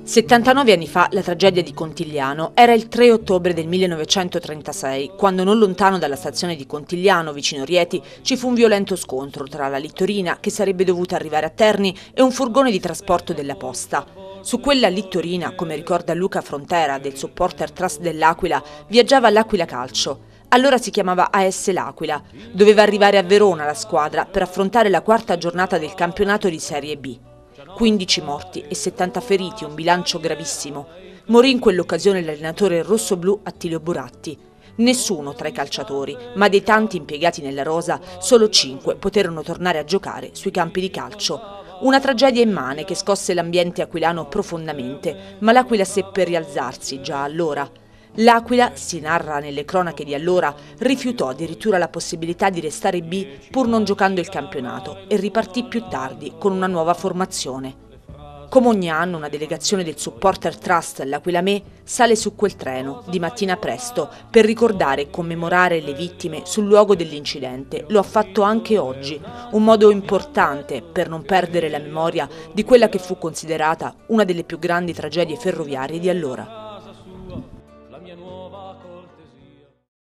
79 anni fa la tragedia di Contigliano era il 3 ottobre del 1936, quando non lontano dalla stazione di Contigliano, vicino Rieti, ci fu un violento scontro tra la littorina, che sarebbe dovuta arrivare a Terni, e un furgone di trasporto della posta. Su quella littorina, come ricorda Luca Frontera del Supporter Trust dell'Aquila, viaggiava l'Aquila Calcio. Allora si chiamava AS L'Aquila. Doveva arrivare a Verona la squadra per affrontare la quarta giornata del campionato di Serie B. 15 morti e 70 feriti, un bilancio gravissimo. Morì in quell'occasione l'allenatore rossoblù Attilio Buratti. Nessuno tra i calciatori, ma dei tanti impiegati nella rosa, solo 5 poterono tornare a giocare sui campi di calcio. Una tragedia immane che scosse l'ambiente aquilano profondamente, ma l'Aquila seppe rialzarsi già allora. L'Aquila, si narra nelle cronache di allora, rifiutò addirittura la possibilità di restare B pur non giocando il campionato e ripartì più tardi con una nuova formazione. Come ogni anno una delegazione del Supporter Trust L'Aquila Me sale su quel treno di mattina presto per ricordare e commemorare le vittime sul luogo dell'incidente. Lo ha fatto anche oggi, un modo importante per non perdere la memoria di quella che fu considerata una delle più grandi tragedie ferroviarie di allora.